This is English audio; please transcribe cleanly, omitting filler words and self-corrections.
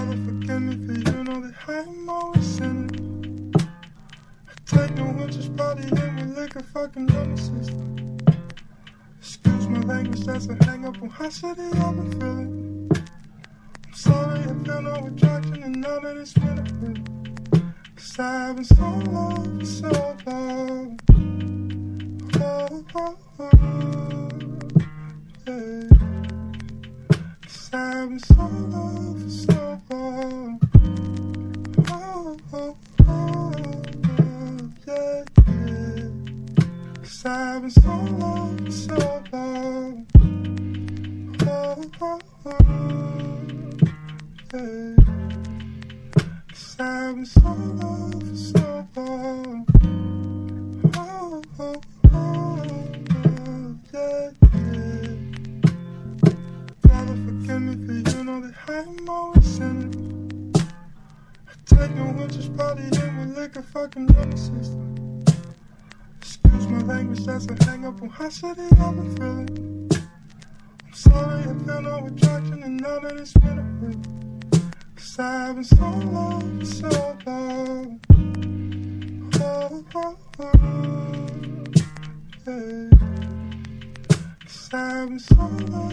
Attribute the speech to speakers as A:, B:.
A: Father, forgive me for you know that I'm always sinning. I take no interest, body in with liquor, fucking run the system. Excuse my language, that's a hang up on how shitty I've been feeling. I'm sorry, I feel no attraction, and now that it's been a bit. Cause I've been so long for so long. Oh, oh, oh, yeah. Cause I've been so long for so long. Oh, oh, oh, yeah, yeah. Cause I've been so long for so long. Oh, oh, oh, yeah. Cause I've been so long for so long. Oh, oh, oh, yeah, yeah. Father, forgive me for you know that I'm always sinning. I take no interest, body in with liquor, fucking run the system. Excuse my language, that's a hang up on how shitty I've been feeling. I'm sorry, I feel no attraction, and now that it's been a bit. Cause I've been so long for so long. Oh, oh, oh, yeah. Cause I've been so long.